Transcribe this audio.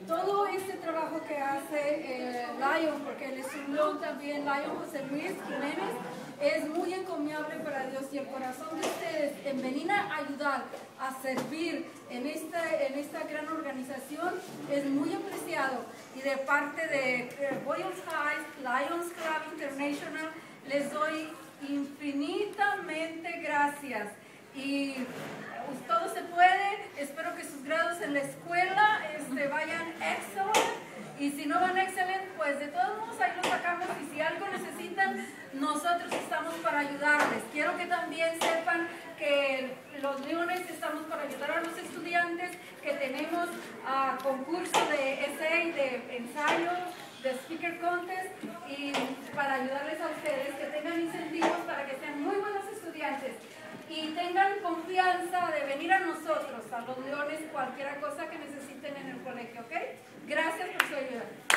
todo este trabajo que hace Lion, porque él es un león también, Lion José Luis Jiménez, es muy encomiable para Dios, y el corazón de ustedes en venir a ayudar, a servir en esta gran organización es muy apreciado. Y de parte de Boyles High, Lions Club International, les doy infinitamente gracias. Y todo se puede. Espero que sus grados en la escuela vayan excelente, y si no van excelente, pues de todos modos ahí lo sacamos, y si algo necesitan, nosotros estamos para ayudarles. Quiero que también sepan que los Leones estamos para ayudar a los estudiantes, que tenemos concurso de essay, de ensayo, de speaker contest, y para ayudarles a ustedes, que tengan incentivos para que sean muy buenos estudiantes y tengan confianza de venir a nosotros, a los Leones, cualquier cosa que necesiten en el colegio, ¿ok? Gracias por su ayuda.